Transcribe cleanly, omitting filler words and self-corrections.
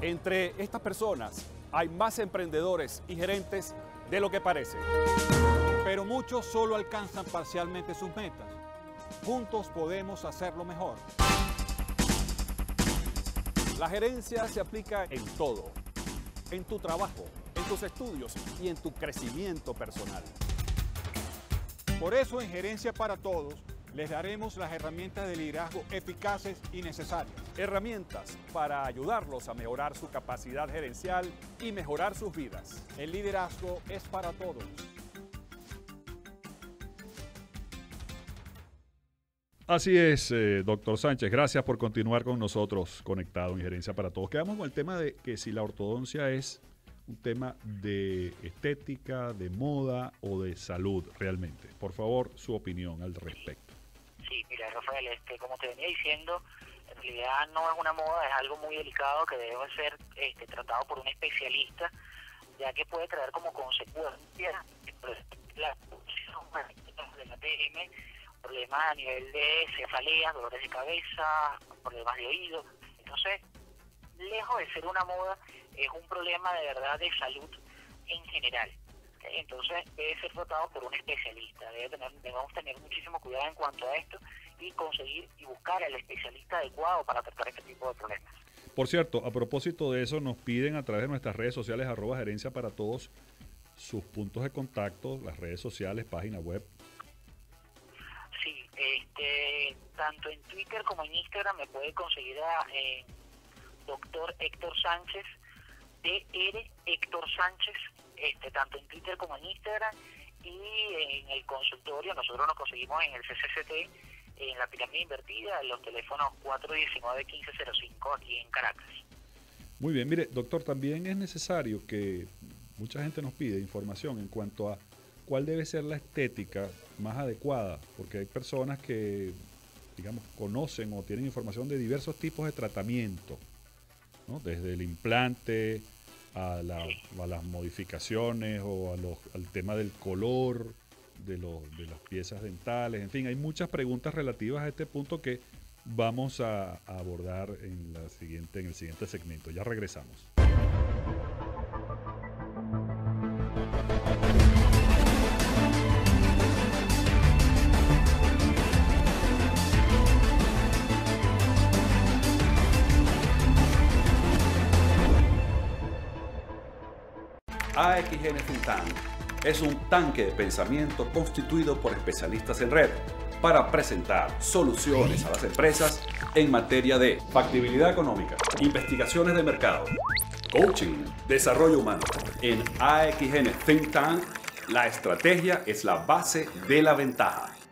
Entre estas personas hay más emprendedores y gerentes de lo que parece. Pero muchos solo alcanzan parcialmente sus metas. Juntos podemos hacerlo mejor. La gerencia se aplica en todo, en tu trabajo, en tus estudios y en tu crecimiento personal. Por eso en Gerencia para Todos les daremos las herramientas de liderazgo eficaces y necesarias. Herramientas para ayudarlos a mejorar su capacidad gerencial y mejorar sus vidas. El liderazgo es para todos. Así es, doctor Sánchez. Gracias por continuar con nosotros conectado en Gerencia para Todos. Quedamos con el tema de que si la ortodoncia es un tema de estética, de moda o de salud realmente. Por favor, su opinión al respecto. Sí, mira, Rafael, como te venía diciendo, en realidad no es una moda, es algo muy delicado que debe ser tratado por un especialista, ya que puede traer como consecuencia la producción de la ATM, problemas a nivel de cefaleas, dolores de cabeza, problemas de oído. Entonces, lejos de ser una moda, es un problema de verdad de salud en general. Entonces debe ser tratado por un especialista. Debemos tener muchísimo cuidado en cuanto a esto y conseguir y buscar al especialista adecuado para tratar este tipo de problemas. Por cierto, a propósito de eso, nos piden a través de nuestras redes sociales, @gerencia para todos, sus puntos de contacto, las redes sociales, página web. Sí, tanto en Twitter como en Instagram me puede conseguir a Dr. Héctor Sánchez, Dr. Héctor Sánchez, tanto en Twitter como en Instagram, y en el consultorio nosotros nos conseguimos en el CCCT, en la pirámide invertida, en los teléfonos 419-1505 aquí en Caracas. Muy bien, mire, doctor, también es necesario que mucha gente nos pide información en cuanto a cuál debe ser la estética más adecuada, porque hay personas que, digamos, conocen o tienen información de diversos tipos de tratamiento, ¿no? Desde el implante a las modificaciones o al tema del color de las piezas dentales. En fin, hay muchas preguntas relativas a este punto que vamos a abordar en el siguiente segmento. Ya regresamos. AXN Think Tank es un tanque de pensamiento constituido por especialistas en red para presentar soluciones a las empresas en materia de factibilidad económica, investigaciones de mercado, coaching, desarrollo humano. En AXN Think Tank, la estrategia es la base de la ventaja.